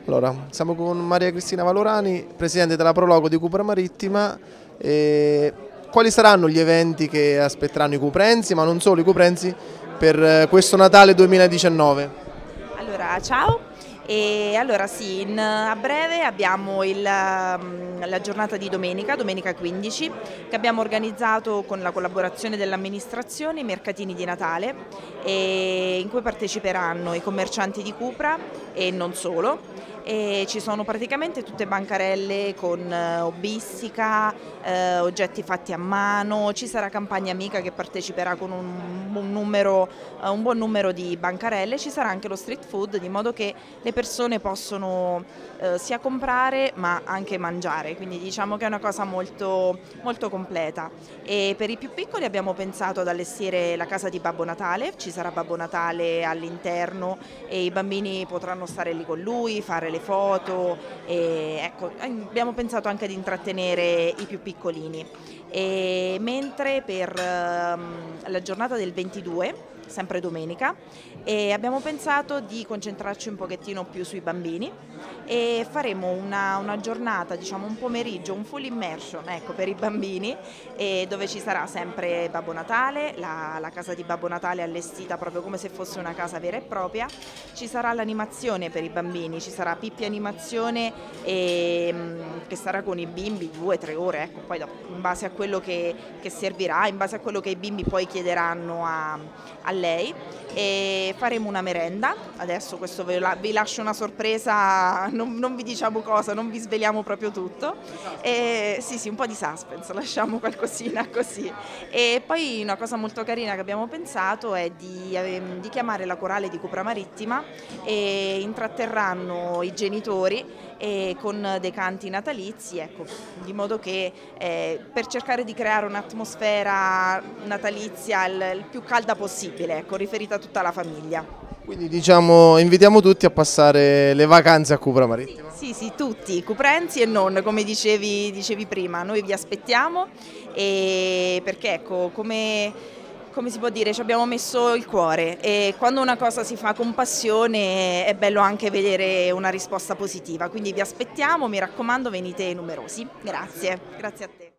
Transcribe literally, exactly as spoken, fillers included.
Allora, siamo con Maria Cristina Valorani, presidente della Prologo di Cupra Marittima. E quali saranno gli eventi che aspetteranno i cuprensi, ma non solo i cuprensi, per questo Natale duemiladiciannove? Allora, ciao. E allora sì, in, a breve abbiamo il, la giornata di domenica, domenica quindici, che abbiamo organizzato con la collaborazione dell'amministrazione, i mercatini di Natale, e in cui parteciperanno i commercianti di Cupra e non solo. E ci sono praticamente tutte bancarelle con eh, hobbistica, eh, oggetti fatti a mano, ci sarà Campagna Amica che parteciperà con un, un, numero, eh, un buon numero di bancarelle, ci sarà anche lo street food, di modo che le persone possono eh, sia comprare ma anche mangiare, quindi diciamo che è una cosa molto, molto completa. E per i più piccoli abbiamo pensato ad allestire la casa di Babbo Natale, ci sarà Babbo Natale all'interno e i bambini potranno stare lì con lui, fare le foto, e ecco, abbiamo pensato anche di intrattenere i più piccolini. E mentre per um, la giornata del ventidue, sempre domenica, e abbiamo pensato di concentrarci un pochettino più sui bambini e faremo una, una giornata, diciamo un pomeriggio, un full immersion, ecco, per i bambini, e dove ci sarà sempre Babbo Natale, la, la casa di Babbo Natale allestita proprio come se fosse una casa vera e propria, ci sarà l'animazione per i bambini, ci sarà Pippi Animazione e, che sarà con i bimbi due tre ore, ecco, poi dopo, in base a quello che, che servirà, in base a quello che i bimbi poi chiederanno a, a lei, e faremo una merenda. Adesso questo vi, la, vi lascio una sorpresa, non, non vi diciamo cosa, non vi sveliamo proprio tutto, e, sì sì, un po' di suspense, lasciamo qualcosina così. E poi una cosa molto carina che abbiamo pensato è di, di chiamare la corale di Cupra Marittima, e intratterranno i genitori e con dei canti natalizi, ecco, di modo che eh, per cercare di creare un'atmosfera natalizia il, il più calda possibile, ecco, riferita a tutta la famiglia. Quindi diciamo invitiamo tutti a passare le vacanze a Cupra Marittima. Sì, sì, sì, tutti, cuprensi e non, come dicevi, dicevi prima, noi vi aspettiamo, e perché ecco, come... come si può dire, ci abbiamo messo il cuore, e quando una cosa si fa con passione è bello anche vedere una risposta positiva, quindi vi aspettiamo, mi raccomando, venite numerosi. Grazie, grazie a te.